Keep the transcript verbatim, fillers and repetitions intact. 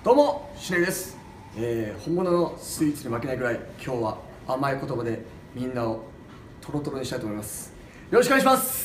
どうもしねるです、えー、本物のスイーツに負けないくらい今日は甘い言葉でみんなをトロトロにしたいと思います。よろしくお願いします。